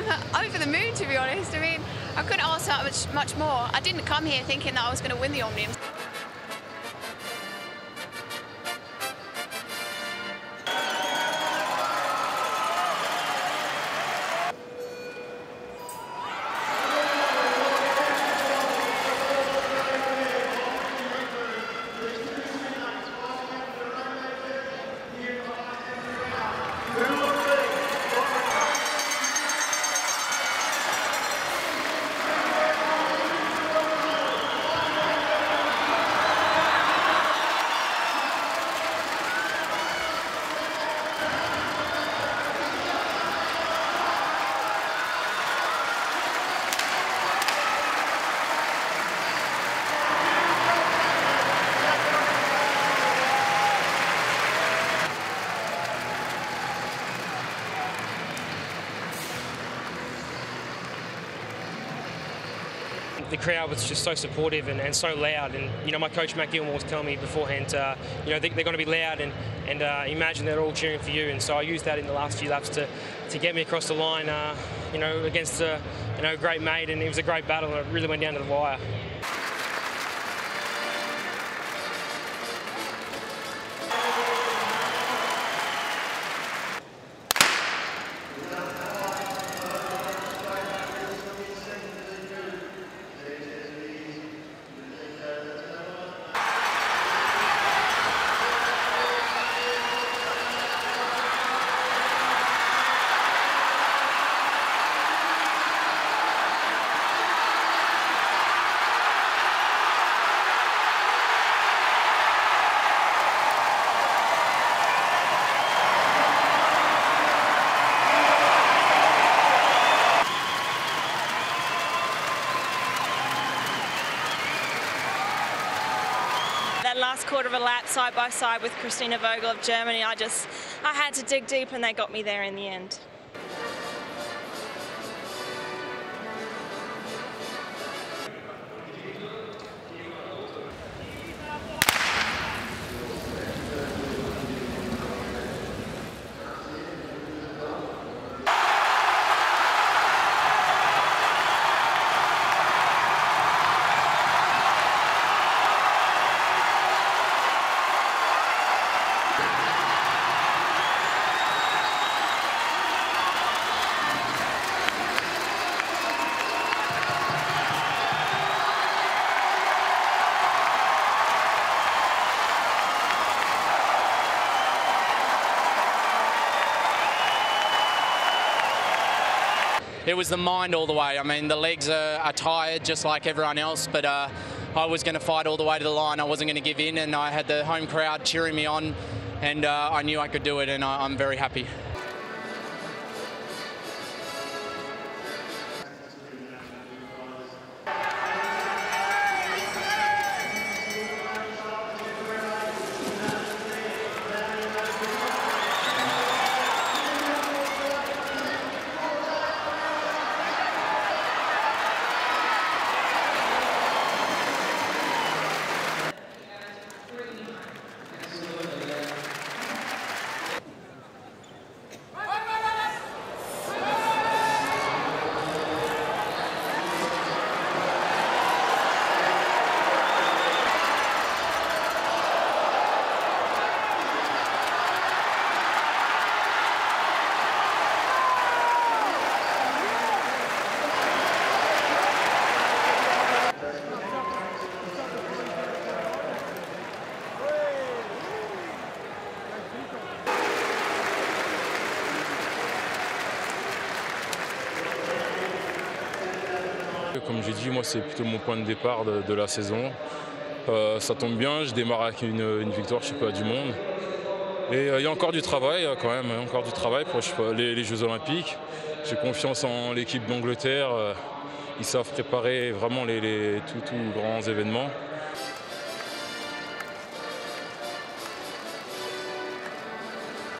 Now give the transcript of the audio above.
over the moon, to be honest. I mean, I couldn't ask that much more. I didn't come here thinking that I was going to win the Omnium. The crowd was just so supportive and so loud, and you know, my coach Matt Gilmore was telling me beforehand, you know, they're going to be loud and imagine they're all cheering for you, and so I used that in the last few laps to get me across the line, you know, against a great mate, and it was a great battle, and it really went down to the wire. That last quarter of a lap side by side with Christina Vogel of Germany, I had to dig deep and they got me there in the end. It was the mind all the way. I mean, the legs are tired just like everyone else, but I was going to fight all the way to the line. I wasn't going to give in, and I had the home crowd cheering me on, and I knew I could do it, and I'm very happy. Comme j'ai dit, moi c'est plutôt mon point de départ de la saison. Ça tombe bien, je démarre avec une victoire, je sais pas, du monde. Et il y a encore du travail quand même, encore du travail pour les Jeux Olympiques. J'ai confiance en l'équipe d'Angleterre, ils savent préparer vraiment tous grands événements.